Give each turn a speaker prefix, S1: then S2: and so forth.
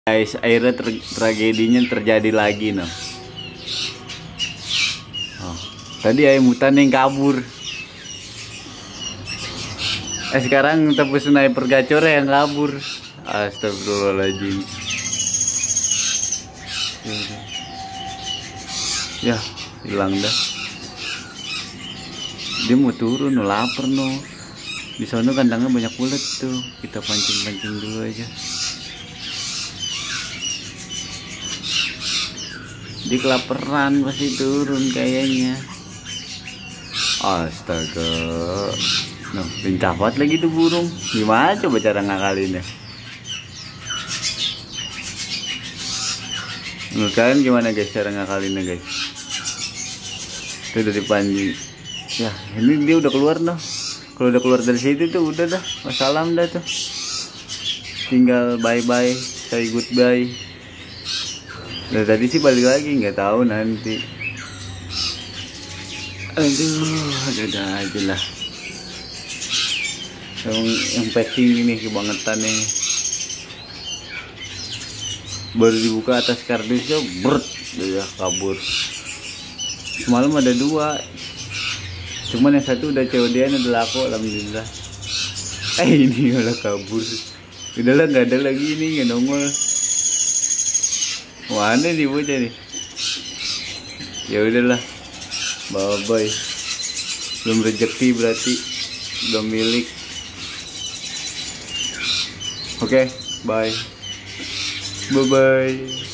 S1: Guys, akhirnya tragedinya terjadi lagi noh. Oh, tadi ayam hutan yang kabur. Sekarang tepus sniper gacor yang kabur. Astagfirullahaladzim. Ya, hilang dah. Dia mau turun, lapar no. Di sana kandangnya banyak ulet tuh. Kita pancing-pancing dulu aja. Dia kelaparan pasti turun kayaknya. Astaga. Nah, pencapot lagi tuh burung. Gimana coba cara ngakalinnya? Menurut kalian gimana guys cara ngakalinnya guys? Itu udah dipancing. Ya, ini dia udah keluar noh. Kalau udah keluar dari situ tuh udah dah. Wassalam dah tuh. Tinggal bye-bye, say goodbye. Nah, tadi sih balik lagi, nggak tahu nanti. Aduh, ada aja lah. Yang packing ini kebangetan nih. Baru dibuka atas kardusnya, brut, udah kabur. Semalam ada 2, cuman yang satu udah COD-an, udah laku, alhamdulillah. Ini malah kabur. Udahlah, nggak ada lagi ini, nggak nongol. Mana nih bocah nih? Ya udahlah, bye. Belum rezeki berarti, belum milik. Oke, bye.